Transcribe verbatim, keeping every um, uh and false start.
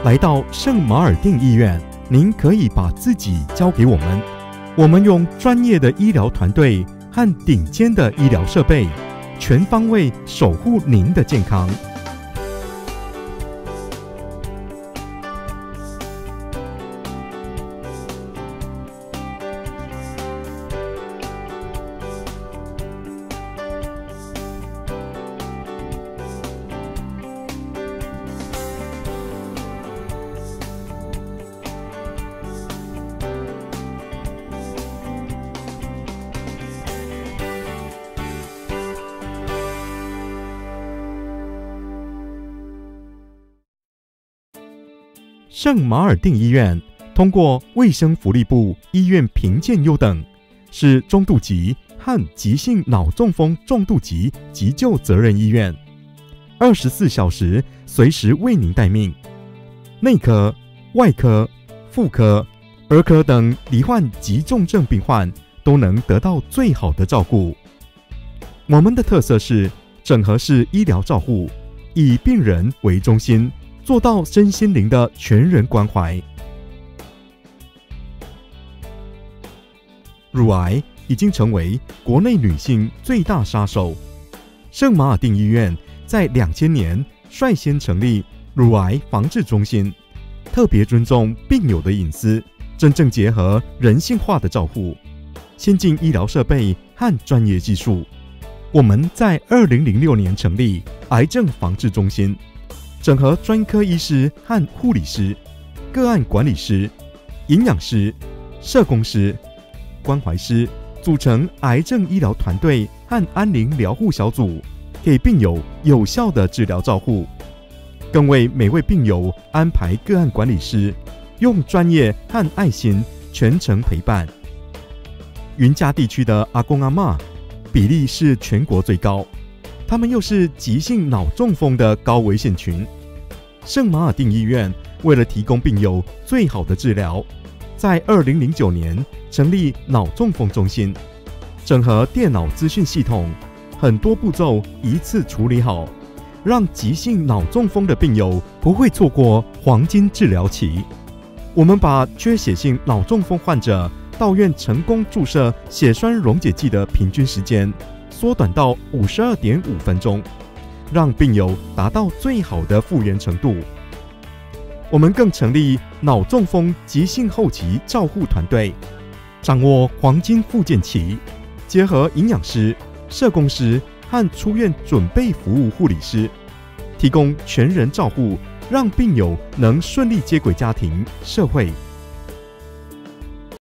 来到圣马尔定医院，您可以把自己交给我们，我们用专业的医疗团队和顶尖的医疗设备，全方位守护您的健康。圣马尔定医院通过卫生福利部医院评鉴优等，是中度级和急性脑中风重度级急救责任医院，二十四小时随时为您待命。内科、外科、妇科、儿科等罹患急重症病患都能得到最好的照顾。我们的特色是整合式医疗照护，以病人为中心，做到身心灵的全人关怀。乳癌已经成为国内女性最大杀手。圣马尔定医院在两千年率先成立乳癌防治中心，特别尊重病友的隐私，真正结合人性化的照护、先进医疗设备和专业技术。我们在二零零六年成立癌症防治中心，整合专科医师和护理师、个案管理师、营养师、社工师、关怀师，组成癌症医疗团队和安宁疗护小组，给病友有效的治疗照护，更为每位病友安排个案管理师，用专业和爱心全程陪伴。云嘉地区的阿公阿嬷比例是全国最高，他们又是急性脑中风的高危险群。圣马尔定医院为了提供病友最好的治疗，在二零零九年成立脑中风中心，整合电脑资讯系统，很多步骤一次处理好，让急性脑中风的病友不会错过黄金治疗期。我们把缺血性脑中风患者到院成功注射血栓溶解剂的平均时间缩短到五十二点五分钟，让病友达到最好的复原程度。我们更成立脑中风急性后期照护团队，掌握黄金复健期，结合营养师、社工师和出院准备服务护理师，提供全人照护，让病友能顺利接轨家庭、社会。